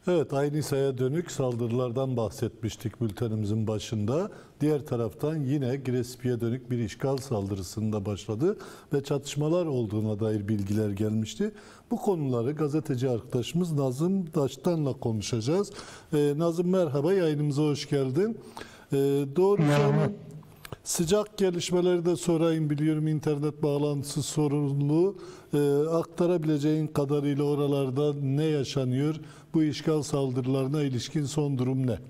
Evet, Aynisa'ya dönük saldırılardan bahsetmiştik bültenimizin başında. Diğer taraftan yine Giresun'a dönük bir işgal saldırısında başladı ve çatışmalar olduğuna dair bilgiler gelmişti. Bu konuları gazeteci arkadaşımız Nazım Daştan'la konuşacağız. Nazım merhaba, yayınımıza hoş geldin. Doğrusu Merhaba. hemen sıcak gelişmeleri de sorayım, biliyorum internet bağlantısı sorunlu. Aktarabileceğin kadarıyla oralarda ne yaşanıyor? Bu işgal saldırılarına ilişkin son durum ne?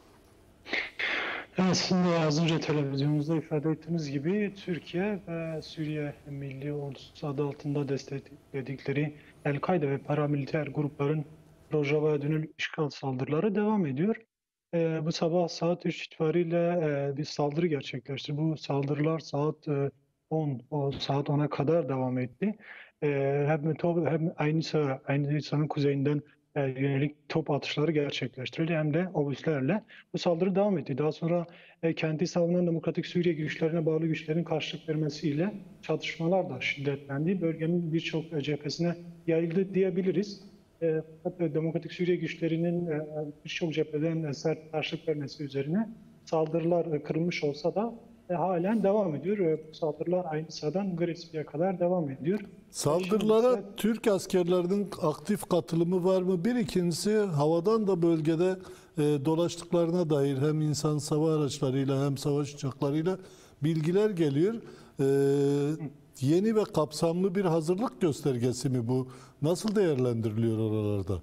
Aslında az önce televizyonunuzda ifade ettiğiniz gibi Türkiye ve Suriye Milli Ordusu adı altında destekledikleri El-Kaide ve paramiliter grupların Rojava'ya dönük işgal saldırıları devam ediyor. Bu sabah saat 3 itibariyle bir saldırı gerçekleşti. Bu saldırılar saat 10, saat 10'a kadar devam etti. Hem Aynisa'nın kuzeyinden yönelik top atışları gerçekleştirildi hem de obüslerle bu saldırı devam etti. Daha sonra kendi savunan Demokratik Suriye güçlerine bağlı güçlerin karşılık vermesiyle çatışmalar da şiddetlendi. Bölgenin birçok cephesine yayıldı diyebiliriz. Fakat Demokratik Suriye güçlerinin birçok cepheden sert karşılık vermesi üzerine saldırılar kırılmış olsa da halen devam ediyor. Bu saldırılar aynı sıradan Giresun'a kadar devam ediyor. Saldırılara Türk askerlerinin aktif katılımı var mı? Bir, ikincisi, havadan da bölgede dolaştıklarına dair hem insan hava araçlarıyla hem savaş uçaklarıyla bilgiler geliyor. Yeni ve kapsamlı bir hazırlık göstergesi mi bu? Nasıl değerlendiriliyor oralarda?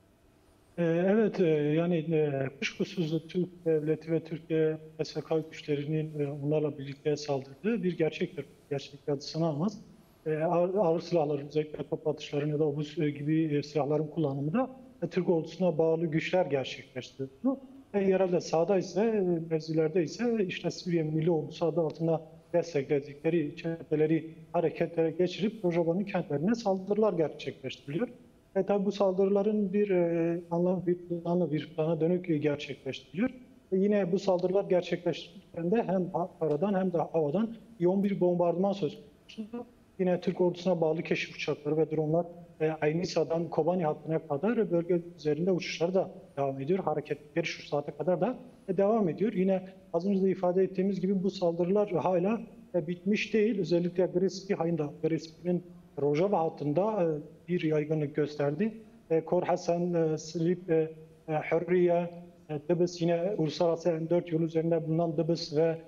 Evet, yani kuşkusuz Türk devleti ve Türkiye PKK güçlerinin onlarla birlikte saldırdığı bir gerçektir. Gerçek adısını almaz. Ağır silahlar, özellikle top atışları ya da obüs gibi silahların kullanımı da Türk ordusuna bağlı güçler gerçekleştiriyor. Yerelde sahada ise, mevzilerde ise işte Suriye Milli Ordusu adı altında destekledikleri çeteleri hareketlere geçirip Rojava'nın kentlerine saldırılar gerçekleştiriliyor. Tabii bu saldırıların bir plana dönük gerçekleştiriliyor. Yine bu saldırılar gerçekleştirilirken de hem karadan hem de havadan yoğun bir bombardıman söz konusu. Yine Türk ordusuna bağlı keşif uçakları ve dronlar Aynisa'dan Kobani hattına kadar bölge üzerinde uçuşları da devam ediyor. Hareketleri şu saate kadar da devam ediyor. Yine az önce de ifade ettiğimiz gibi bu saldırılar hala bitmiş değil. Özellikle Giresun'un Rojava hattında bir yaygınlık gösterdi. Kor Hasan, Silip, Hürriye, Dıbıs, yine uluslararası M4 yolu üzerinde bulunan Dıbıs ve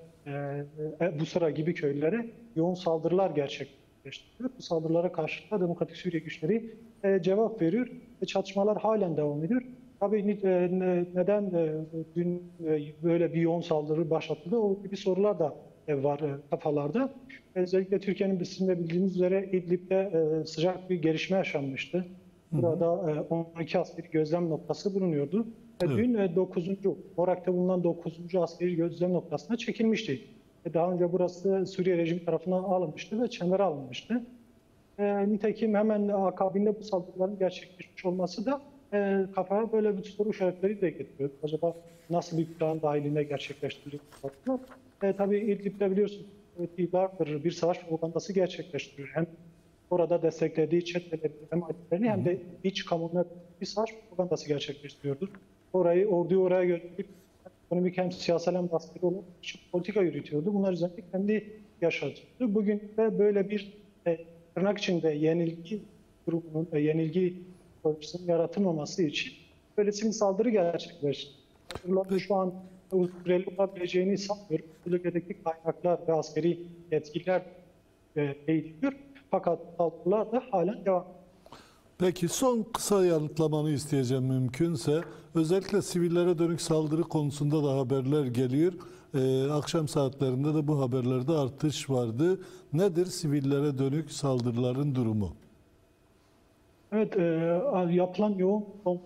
Busra gibi köylere yoğun saldırılar gerçekleştiriyor. Bu saldırılara karşı da Demokratik Suriye güçleri cevap veriyor. Çatışmalar halen devam ediyor. Tabii neden dün böyle bir yoğun saldırı başlatıldı? O gibi sorular da var kafalarda. Özellikle Türkiye'nin bizimle bildiğiniz üzere İdlib'de sıcak bir gelişme yaşanmıştı. Burada 12 askeri gözlem noktası bulunuyordu. Evet. Dün 9. Morak'ta bulunan 9. askeri gözlem noktasına çekilmişti. Daha önce burası Suriye rejimi tarafından alınmıştı ve çembere alınmıştı. Nitekim hemen akabinde bu saldırıların gerçekleşmiş olması da kafaya böyle bir soru işaretleri de getiriyor. Acaba nasıl bir plan dahilinde gerçekleştiriliyor? Tabii İdlib'de biliyorsunuz yıllardır bir savaş propagandası gerçekleştiriyor. Hem orada desteklediği çeteleri hem ailelerini hem de iç kamuoyuna bir savaş propagandası gerçekleştiriyordur. Orduyu oraya gönderip ekonomik hem siyasal hem de askeri olarak politika yürütüyordu. Bunlar üzerinde kendi yaşadı. Bugün de böyle bir tırnak içinde yenilgi grubunun, yenilgi örgüsünün yaratılmaması için böylesi bir saldırı gerçekleşti. Şu an süreli olabileceğini sanmıyorum. Bölgedeki kaynaklar ve askeri yetkililer eğiliyor. Fakat saldırılar da halen devam ediyor. Peki son kısa yanıtlamanı isteyeceğim mümkünse. Özellikle sivillere dönük saldırı konusunda da haberler geliyor. Akşam saatlerinde de bu haberlerde artış vardı. Nedir sivillere dönük saldırıların durumu? Evet, yapılan yoğun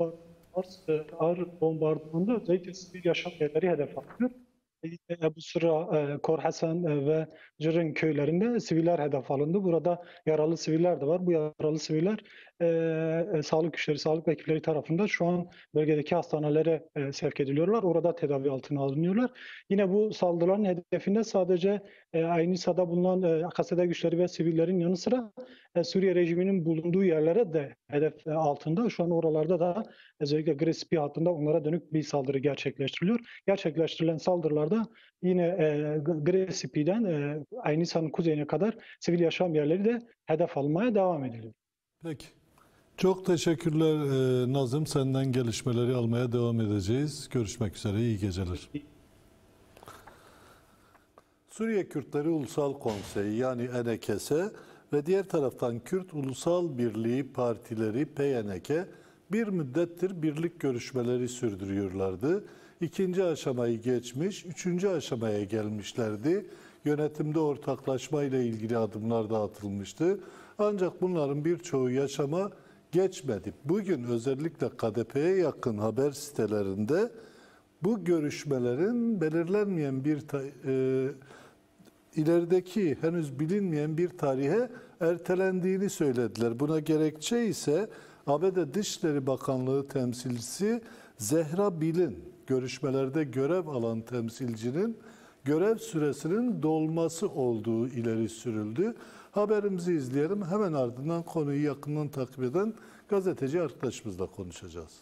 ağır bombardımanda özellikle sivil yaşam yerleri hedef alınıyor. Bu sıra Kor Hasan ve Cırın köylerinde siviller hedef alındı. Burada yaralı siviller de var. Bu yaralı siviller sağlık güçleri, sağlık ekipleri tarafından şu an bölgedeki hastanelere sevk ediliyorlar. Orada tedavi altına alınıyorlar. Yine bu saldırıların hedefinde sadece Ayn Issa'da bulunan AKSD güçleri ve sivillerin yanı sıra Suriye rejiminin bulunduğu yerlere de hedef altında. Şu an oralarda da özellikle Grespi hattında onlara dönük bir saldırı gerçekleştiriliyor. Gerçekleştirilen saldırılarda yine Grespi'den Ayn Issa'nın kuzeyine kadar sivil yaşam yerleri de hedef almaya devam ediliyor. Peki. Çok teşekkürler Nazım. Senden gelişmeleri almaya devam edeceğiz. Görüşmek üzere. İyi geceler. Suriye Kürtleri Ulusal Konseyi yani ENKS ve diğer taraftan Kürt Ulusal Birliği Partileri PYNK bir müddettir birlik görüşmeleri sürdürüyorlardı. İkinci aşamayı geçmiş, üçüncü aşamaya gelmişlerdi. Yönetimde ortaklaşma ile ilgili adımlar da atılmıştı. Ancak bunların birçoğu yaşama geçmedi. Bugün özellikle KDP'ye yakın haber sitelerinde bu görüşmelerin belirlenmeyen bir ilerideki henüz bilinmeyen bir tarihe ertelendiğini söylediler. Buna gerekçe ise ABD Dışişleri Bakanlığı temsilcisi Zehra Bil'in görüşmelerde görev alan temsilcinin görev süresinin dolması olduğu ileri sürüldü. Haberimizi izleyelim. Hemen ardından konuyu yakından takip eden gazeteci arkadaşımızla konuşacağız.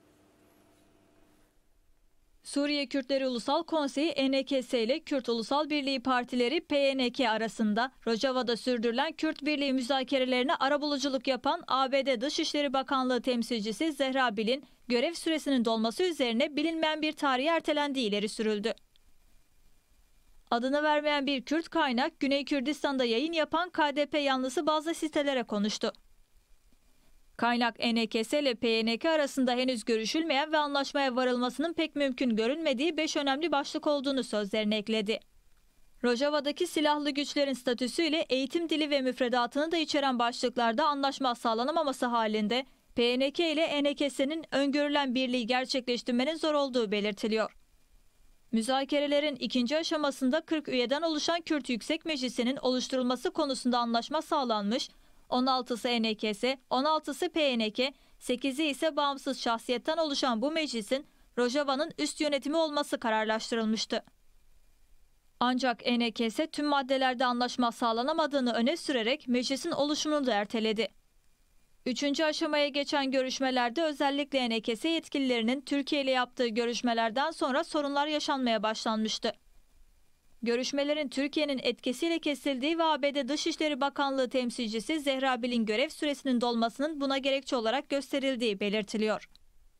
Suriye Kürtleri Ulusal Konseyi ENKS ile Kürt Ulusal Birliği Partileri PYNK arasında Rojava'da sürdürülen Kürt Birliği müzakerelerine arabuluculuk yapan ABD Dışişleri Bakanlığı temsilcisi Zehra Bil'in görev süresinin dolması üzerine bilinmeyen bir tarihe ertelendiği ileri sürüldü. Adını vermeyen bir Kürt kaynak Güney Kürdistan'da yayın yapan KDP yanlısı bazı sitelere konuştu. Kaynak ENKS ile PYNK arasında henüz görüşülmeyen ve anlaşmaya varılmasının pek mümkün görünmediği 5 önemli başlık olduğunu sözlerine ekledi. Rojava'daki silahlı güçlerin statüsüyle eğitim dili ve müfredatını da içeren başlıklarda anlaşma sağlanamaması halinde PYNK ile ENKS'nin öngörülen birliği gerçekleştirmenin zor olduğu belirtiliyor. Müzakerelerin ikinci aşamasında 40 üyeden oluşan Kürt Yüksek Meclisi'nin oluşturulması konusunda anlaşma sağlanmış, 16'sı ENKS, 16'sı PYNK, 8'i ise bağımsız şahsiyetten oluşan bu meclisin Rojava'nın üst yönetimi olması kararlaştırılmıştı. Ancak ENKS tüm maddelerde anlaşma sağlanamadığını öne sürerek meclisin oluşumunu da erteledi. Üçüncü aşamaya geçen görüşmelerde özellikle ENKS yetkililerinin Türkiye ile yaptığı görüşmelerden sonra sorunlar yaşanmaya başlanmıştı. Görüşmelerin Türkiye'nin etkisiyle kesildiği ve ABD Dışişleri Bakanlığı temsilcisi Zehra Bil'in görev süresinin dolmasının buna gerekçe olarak gösterildiği belirtiliyor.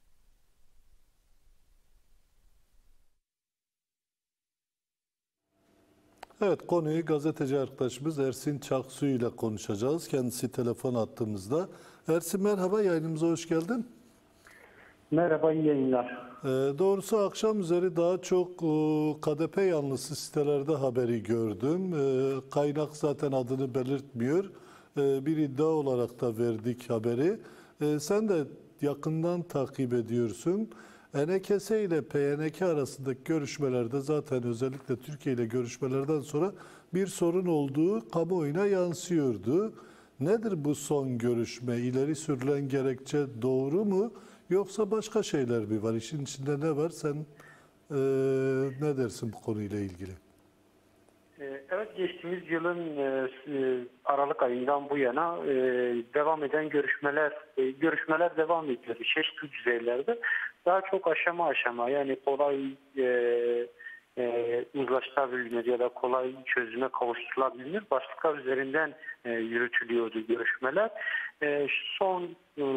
Evet, konuyu gazeteci arkadaşımız Ersin Çaksu ile konuşacağız. Kendisi telefon attığımızda. Ersin merhaba, yayınımıza hoş geldin. Merhaba, iyi yayınlar. Doğrusu akşam üzeri daha çok KDP yanlısı sitelerde haberi gördüm. Kaynak zaten adını belirtmiyor. Bir iddia olarak da verdik haberi. Sen de yakından takip ediyorsun. ENKS ile PYNK arasındaki görüşmelerde zaten özellikle Türkiye ile görüşmelerden sonra bir sorun olduğu kamuoyuna yansıyordu. Nedir bu son görüşme? İleri sürülen gerekçe doğru mu? Yoksa başka şeyler mi var? İşin içinde ne var? Sen ne dersin bu konuyla ilgili? Evet, geçtiğimiz yılın Aralık ayından bu yana devam eden görüşmeler devam ediyor. Çeşitli düzeylerde. Daha çok aşama aşama, yani kolay uzlaştırılabilir ya da kolay çözüme kavuşturulabilir başlıklar üzerinden yürütülüyordu görüşmeler. Son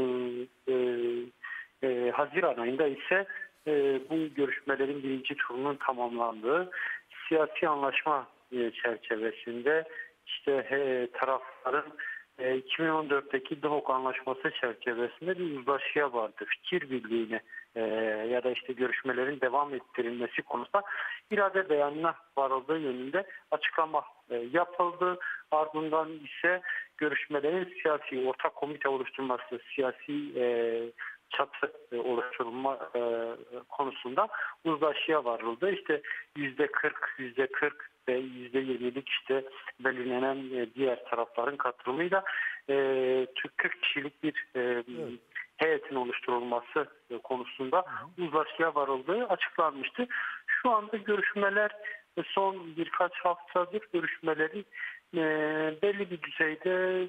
Haziran ayında ise bu görüşmelerin birinci turunun tamamlandığı siyasi anlaşma çerçevesinde işte tarafların 2014'teki Duhok Anlaşması çerçevesinde bir uzlaşıya vardı. Fikir birliğine ya da işte görüşmelerin devam ettirilmesi konusunda irade beyanına varıldığı yönünde açıklama yapıldı. Ardından ise görüşmelerin siyasi ortak komite oluşturması, siyasi çatı oluşturulma konusunda uzlaşıya varıldı. İşte %40, %40 ve %20'lik işte belirlenen diğer tarafların katılımıyla 40 kişilik bir heyetin oluşturulması konusunda uzlaşıya varıldığı açıklanmıştı. Şu anda görüşmeler son birkaç haftadır görüşmeleri belli bir düzeyde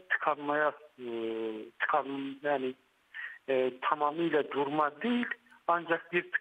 yani tamamıyla durma değil ancak bir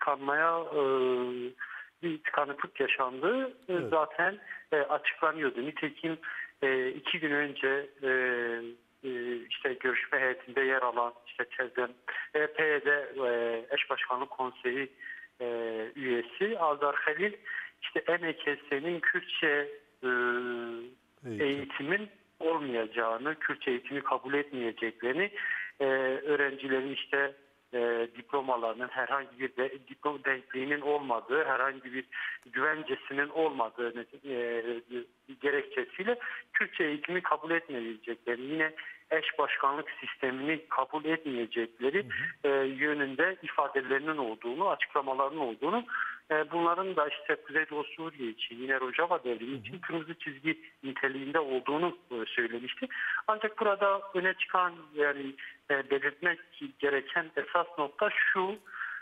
tıkanıklık yaşandığı zaten açıklanıyordu. Nitekim 2 gün önce işte görüşme heyetinde yer alan işte PYD Eş Başkanlık Konseyi üyesi Azdar Halil işte ENKS'nin Kürtçe eğitimin olmayacağını, Kürtçe eğitimi kabul etmeyeceklerini, öğrencilerin işte diplomalarının herhangi bir diploma denkliğinin olmadığı, herhangi bir güvencesinin olmadığı gerekçesiyle Kürtçe eğitimi kabul etmeyeceklerini, yine eş başkanlık sistemini kabul etmeyecekleri yönünde ifadelerinin olduğunu, açıklamalarının olduğunu, bunların da işte Kuzeydoğu Suriye için, yine Rojava devrimi için kırmızı çizgi niteliğinde olduğunu söylemişti. Ancak burada öne çıkan, yani belirtmek gereken esas nokta şu: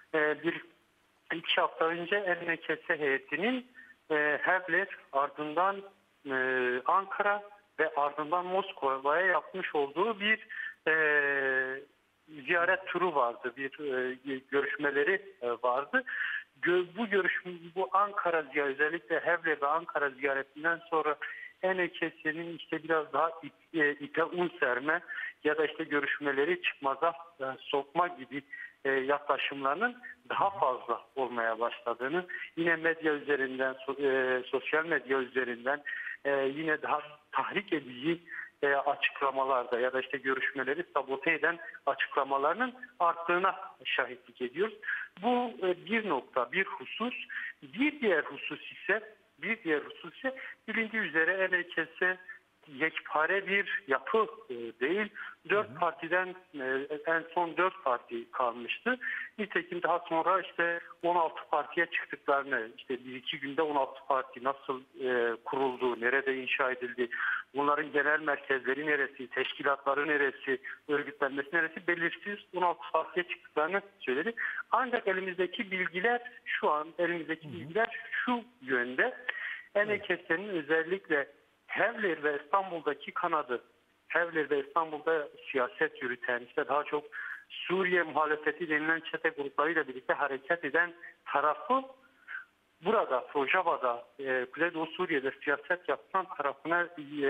iki hafta önce ENKS heyetinin Hevler, ardından Ankara ve ardından Moskova'ya yapmış olduğu bir ziyaret turu vardı, bir görüşmeleri vardı. Bu Ankara ziyareti, özellikle Hevler ve Ankara ziyaretinden sonra ENKS'nin işte biraz daha ipe un serme ya da işte görüşmeleri çıkmaza sokma gibi yaklaşımlarının daha fazla olmaya başladığını, yine medya üzerinden, sosyal medya üzerinden yine daha tahrik edici açıklamalarda ya da işte görüşmeleri sabote eden açıklamalarının arttığına şahitlik ediyoruz. Bu bir nokta, bir husus. Bir diğer husus ise bilindiği üzere ENKS yekpare bir yapı değil. 4 partiden en son 4 parti kalmıştı. Nitekim daha sonra işte 16 partiye çıktıklarını, işte 1-2 günde 16 parti nasıl kuruldu, nerede inşa edildi, bunların genel merkezleri neresi, teşkilatları neresi, örgütlenmesi neresi belirsiz 16 partiye çıktıklarını söyledi. Ancak elimizdeki bilgiler şu yönde: ENKS'nin özellikle Hevler ve İstanbul'daki kanadı, Hevler ve İstanbul'da siyaset yürüten, işte daha çok Suriye muhalefeti denilen çete gruplarıyla birlikte hareket eden tarafı burada Rojava'da, Kuzeydoğu Suriye'de siyaset yapan tarafına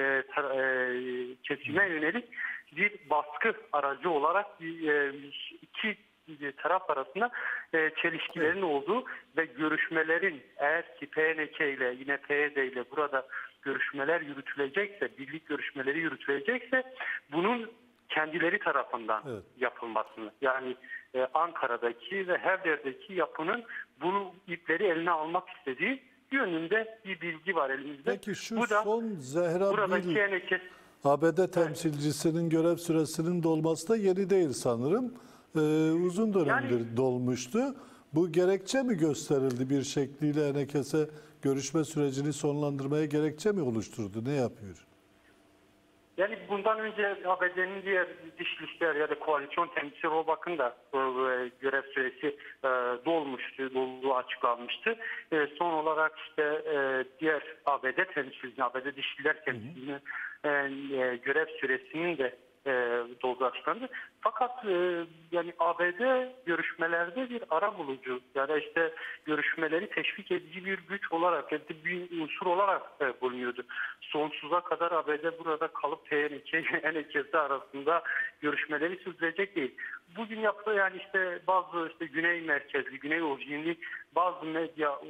kesime yönelik bir baskı aracı olarak iki taraf arasında çelişkilerin olduğu ve görüşmelerin, eğer ki PNK ile yine PYD ile burada görüşmeler yürütülecekse, birlik görüşmeleri yürütülecekse bunun kendileri tarafından yapılmasını, yani Ankara'daki ve Hevler'deki yapının bunu ipleri eline almak istediği yönünde bir bilgi var elimizde. Peki şu bu da son Zehra buradaki ABD temsilcisinin görev süresinin dolması da yeni değil sanırım. Uzun dönemdir dolmuştu. Bu gerekçe mi gösterildi bir şekliyle, ENKS görüşme sürecini sonlandırmaya gerekçe mi oluşturdu? Ne yapıyor? Yani bundan önce ABD'nin diğer dışişler ya da koalisyon temsilcisi Robak'ın da görev süresi dolduğu açıklanmıştı. Son olarak işte diğer ABD temsilcisinin, ABD dışişler temsilcisinin görev süresinin de dolduğu açıklandı. Fakat yani ABD görüşmelerde bir arabulucu ya da işte görüşmeleri teşvik edici bir güç olarak, yani bir unsur olarak bulunuyordu. Sonsuza kadar ABD burada kalıp PNK ile ENKS arasında görüşmeleri sürdürecek değil. Bugün yaptığı, yani işte bazı işte güney merkezli, güney orijinli bazı medya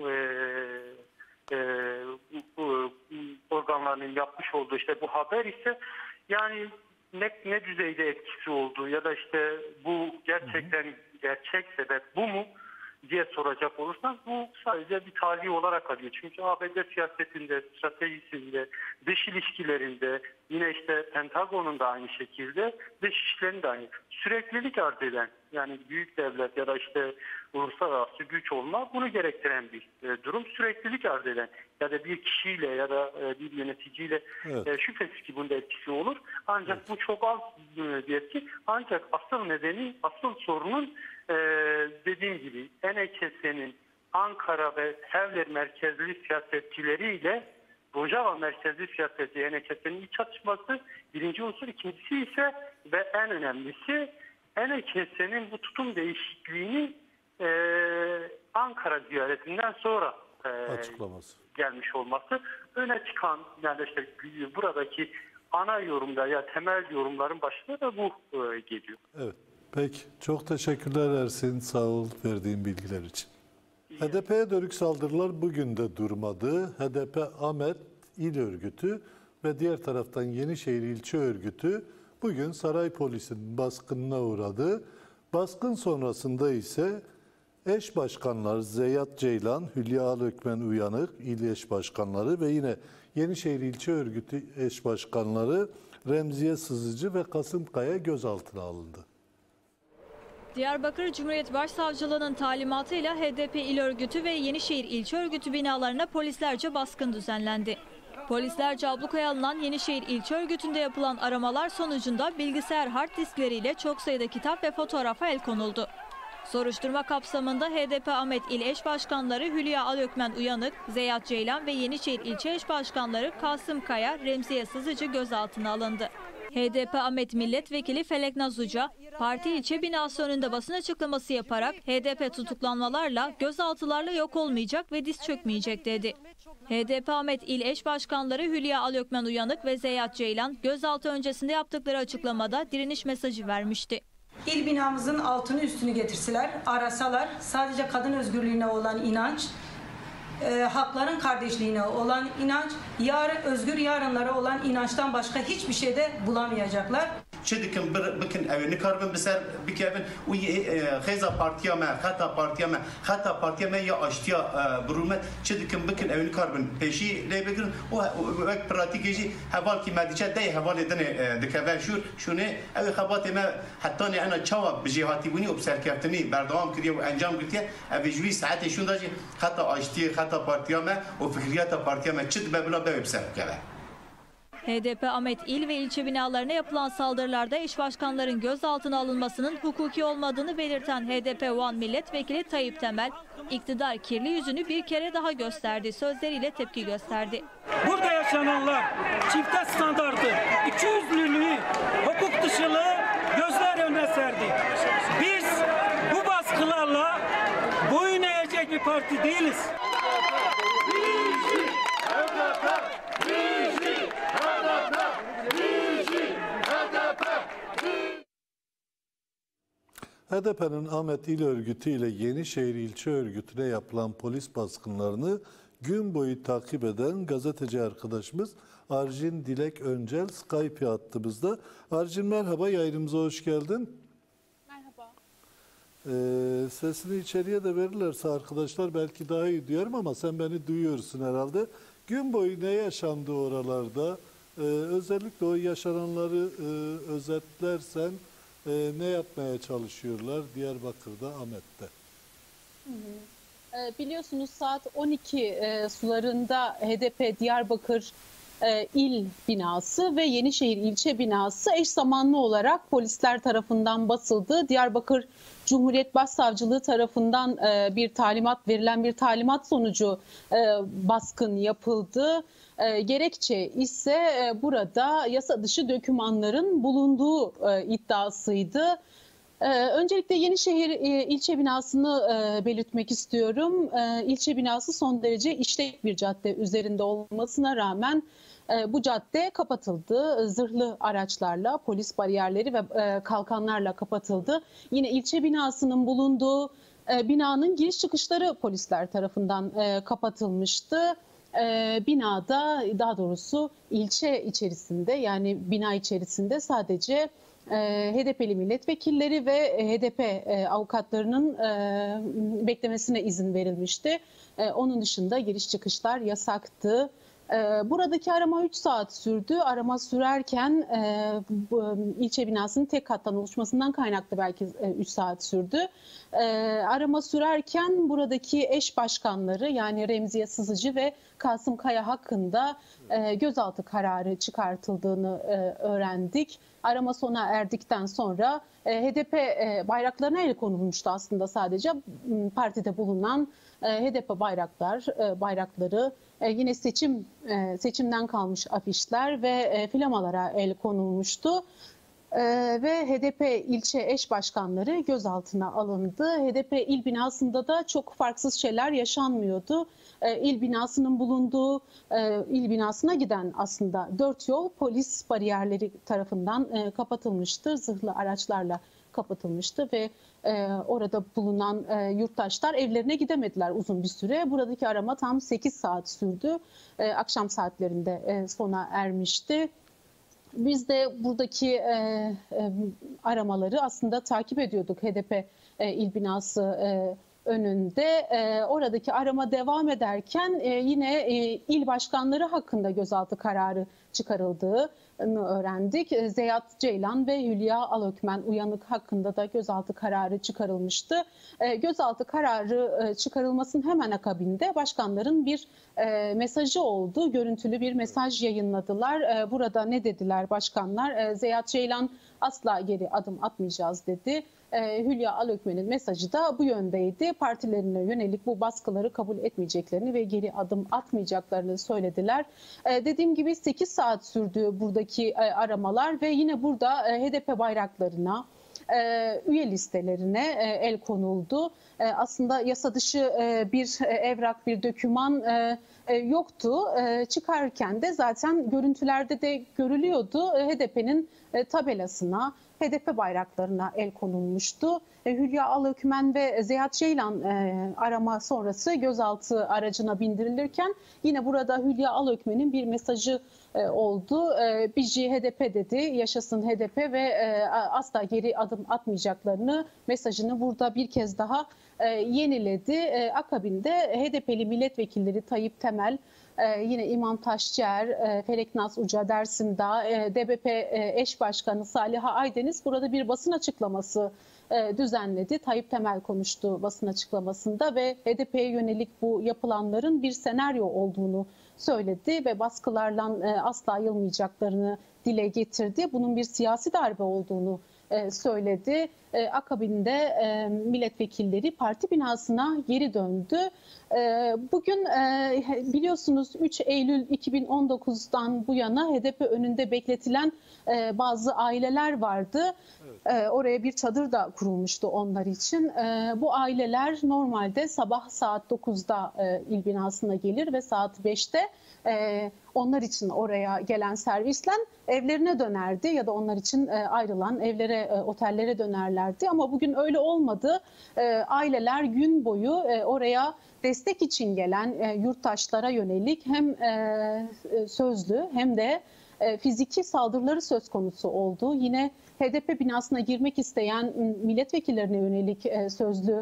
organlarının yapmış olduğu işte bu haber ise, yani ne düzeyde etkisi olduğu ya da işte bu gerçekten gerçek sebep bu mu diye soracak olursanız, bu sadece bir tarihi olarak kalıyor. Çünkü ABD siyasetinde, stratejisinde, dış ilişkilerinde, yine işte Pentagon'un da aynı şekilde, Dışişleri'nin de aynı. Süreklilik arz eden, yani büyük devlet ya da işte uluslararası güç olma bunu gerektiren bir durum. Süreklilik arz eden ya da bir kişiyle ya da bir yöneticiyle şüphesiz ki bunda etkisi olur. Ancak bu çok az bir etki. Ancak asıl nedeni, asıl sorunun dediğim gibi NHS'nin Ankara ve Hevler merkezli siyasetçileriyle Rojava merkezli siyaseti NHS'nin iç çatışması birinci unsur. İkincisi ise ve en önemlisi NHS'nin bu tutum değişikliğini Ankara ziyaretinden sonra Açıklaması. gelmiş olması. Öne çıkan, yani işte buradaki ana yorumda ya temel yorumların başında da bu geliyor. Evet. Peki. Çok teşekkürler Ersin. Sağ ol verdiğin bilgiler için. HDP'ye dönük saldırılar bugün de durmadı. HDP Ahmet İl Örgütü ve diğer taraftan Yenişehir İlçe Örgütü bugün saray polisinin baskınına uğradı. Baskın sonrasında ise eş başkanlar Zeyyat Ceylan, Hülya Alökmen Uyanık, İl eş başkanları ve yine Yenişehir İlçe Örgütü eş başkanları Remziye Sızıcı ve Kasım Kaya gözaltına alındı. Diyarbakır Cumhuriyet Başsavcılığı'nın talimatıyla HDP İl Örgütü ve Yenişehir İlçe Örgütü binalarına polislerce baskın düzenlendi. Polislerce ablukaya alınan Yenişehir İlçe Örgütü'nde yapılan aramalar sonucunda bilgisayar hard diskleriyle çok sayıda kitap ve fotoğrafa el konuldu. Soruşturma kapsamında HDP Ahmet İl Eş Başkanları Hülya Alökmen Uyanık, Zeyyat Ceylan ve Yenişehir İlçe Eş Başkanları Kasım Kaya, Remziye Sızıcı gözaltına alındı. HDP Ahmet Milletvekili Felek Nazuca, parti ilçe binası önünde basın açıklaması yaparak HDP tutuklanmalarla, gözaltılarla yok olmayacak ve diz çökmeyecek dedi. HDP Ahmet İl Eş Başkanları Hülya Alökmen Uyanık ve Zeyyat Ceylan, gözaltı öncesinde yaptıkları açıklamada direniş mesajı vermişti. İl binamızın altını üstünü getirseler, arasalar, sadece kadın özgürlüğüne olan inanç, hakların kardeşliğine olan inanç, özgür yarınlara olan inançtan başka hiçbir şey de bulamayacaklar. Çedikim bakın evini karbon biser bikevin u xeza partiya me hatta partiya me ya aştiya burumet çedikim bakın evini karbon peşi lebegin o vek pratikeci haval ki mediçe dey haval edene dikeve şunu ev xabat me hatta ne ana çava bicihati buni observasyoni berdavam kiriye ve encam girtiye ev jüri saate şundacı hatta aştiya hatta partiya me o fikriyata partiya me çed bebla bebser keve. HDP Ahmet İl ve ilçe binalarına yapılan saldırılarda eş başkanların gözaltına alınmasının hukuki olmadığını belirten HDP Van Milletvekili Tayyip Temel, iktidar kirli yüzünü bir kere daha gösterdi sözleriyle tepki gösterdi. Burada yaşananlar çifte standartı, ikiyüzlülüğü, hukuk dışılığı gözler önüne serdi. Biz bu baskılarla boyun eğecek bir parti değiliz. HDP'nin Ahmet İl Örgütü ile Yenişehir İlçe Örgütü'ne yapılan polis baskınlarını gün boyu takip eden gazeteci arkadaşımız Arjin Dilek Öncel Skype hattımızda. Arjin merhaba, yayınımıza hoş geldin. Merhaba. Sesini içeriye de verirlerse arkadaşlar belki daha iyi duyarım ama sen beni duyuyorsun herhalde. Gün boyu ne yaşandı oralarda? Özellikle o yaşananları özetlersen ne yapmaya çalışıyorlar Diyarbakır'da, Ahmet'te? Biliyorsunuz saat 12 sularında HDP Diyarbakır İl binası ve Yenişehir ilçe binası eş zamanlı olarak polisler tarafından basıldı. Diyarbakır Cumhuriyet Başsavcılığı tarafından verilen bir talimat sonucu baskın yapıldı. Gerekçe ise burada yasa dışı dokümanların bulunduğu iddiasıydı. Öncelikle Yenişehir ilçe binasını belirtmek istiyorum. İlçe binası son derece işlek bir cadde üzerinde olmasına rağmen bu cadde kapatıldı. Zırhlı araçlarla, polis bariyerleri ve kalkanlarla kapatıldı. Yine ilçe binasının bulunduğu binanın giriş çıkışları polisler tarafından kapatılmıştı. Binada, daha doğrusu ilçe içerisinde, yani bina içerisinde sadece HDP'li milletvekilleri ve HDP avukatlarının beklemesine izin verilmişti. Onun dışında giriş çıkışlar yasaktı. Buradaki arama 3 saat sürdü. Arama sürerken ilçe binasının tek kattan oluşmasından kaynaklı belki 3 saat sürdü. Arama sürerken buradaki eş başkanları yani Remziye Sızıcı ve Kasım Kaya hakkında gözaltı kararı çıkartıldığını öğrendik. Arama sona erdikten sonra HDP bayraklarına el konulmuştu aslında sadece partide bulunan HDP bayrakları yine seçimden kalmış afişler ve flamalara el konulmuştu. Ve HDP ilçe eş başkanları gözaltına alındı. HDP il binasında da çok farksız şeyler yaşanmıyordu. İl binasının bulunduğu, il binasına giden aslında 4 yol polis bariyerleri tarafından kapatılmıştı. Zırhlı araçlarla kapatılmıştı ve orada bulunan yurttaşlar evlerine gidemediler uzun bir süre. Buradaki arama tam 8 saat sürdü. Akşam saatlerinde sona ermişti. Biz de buradaki aramaları aslında takip ediyorduk HDP il binası önünde. Oradaki arama devam ederken yine il başkanları hakkında gözaltı kararı çıkarıldığını öğrendik. Zeyat Ceylan ve Hülya Alökmen Uyanık hakkında da gözaltı kararı çıkarılmıştı. Gözaltı kararı çıkarılmasının hemen akabinde başkanların bir mesajı oldu. Görüntülü bir mesaj yayınladılar. Burada ne dediler başkanlar? Zeyat Ceylan asla geri adım atmayacağız dedi. Hülya Alökmen'in mesajı da bu yöndeydi. Partilerine yönelik bu baskıları kabul etmeyeceklerini ve geri adım atmayacaklarını söylediler. Dediğim gibi 8 saat sürdü buradaki aramalar ve yine burada HDP bayraklarına, üye listelerine el konuldu. Aslında yasa dışı bir evrak, bir doküman yoktu. Çıkarken de zaten görüntülerde de görülüyordu. HDP'nin tabelasına, HDP bayraklarına el konulmuştu. Hülya Alökmen ve Zeyat Ceylan arama sonrası gözaltı aracına bindirilirken yine burada Hülya Alökmen'in bir mesajı oldu. Bici HDP dedi, yaşasın HDP ve asla geri adım atmayacaklarını mesajını burada bir kez daha yeniledi. Akabinde HDP'li milletvekilleri Tayyip Temel, yine İmam Taşçıer, Feleknaz Uca, Dersim Dağ, DBP eş başkanı Saliha Aydeniz burada bir basın açıklaması düzenledi. Tayyip Temel konuştu basın açıklamasında ve HDP'ye yönelik bu yapılanların bir senaryo olduğunu söyledi ve baskılarla asla yılmayacaklarını dile getirdi. Bunun bir siyasi darbe olduğunu söyledi. Akabinde milletvekilleri parti binasına geri döndü. Bugün biliyorsunuz 3 Eylül 2019'dan bu yana HDP önünde bekletilen bazı aileler vardı. Oraya bir çadır da kurulmuştu onlar için. Bu aileler normalde sabah saat 9'da il binasına gelir ve saat 5'te onlar için oraya gelen servisle evlerine dönerdi ya da onlar için ayrılan evlere, otellere dönerlerdi. Ama bugün öyle olmadı. Aileler gün boyu oraya destek için gelen yurttaşlara yönelik hem sözlü hem de fiziki saldırıları söz konusu oldu. Yine HDP binasına girmek isteyen milletvekillerine yönelik sözlü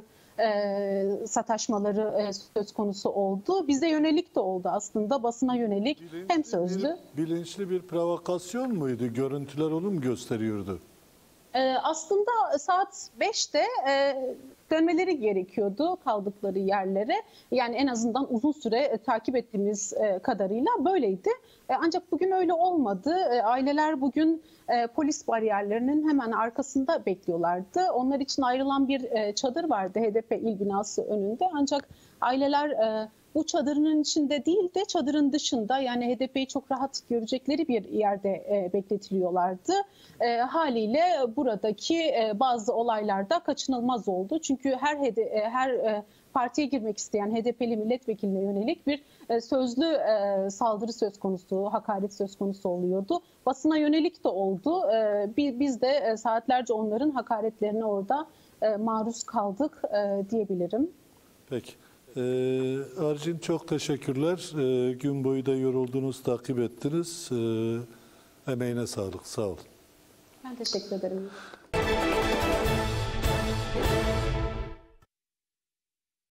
sataşmaları söz konusu oldu. Bize yönelik de oldu aslında, basına yönelik hem sözlü. Bilinçli bir provokasyon muydu? Görüntüler onu mu gösteriyordu? Aslında saat 5'te dönmeleri gerekiyordu kaldıkları yerlere. Yani en azından uzun süre takip ettiğimiz kadarıyla böyleydi. Ancak bugün öyle olmadı. Aileler bugün polis bariyerlerinin hemen arkasında bekliyorlardı. Onlar için ayrılan bir çadır vardı HDP il binası önünde. Ancak aileler bu çadırın içinde değil de çadırın dışında, yani HDP'yi çok rahat görecekleri bir yerde bekletiliyorlardı. Haliyle buradaki bazı olaylarda kaçınılmaz oldu. Çünkü her partiye girmek isteyen HDP'li milletvekiline yönelik bir sözlü saldırı söz konusu, hakaret söz konusu oluyordu. Basına yönelik de oldu. Biz de saatlerce onların hakaretlerine orada maruz kaldık diyebilirim. Peki. Arjin, çok teşekkürler. Gün boyu da yoruldunuz, takip ettiniz. Emeğine sağlık. Sağ olun. Ben teşekkür ederim.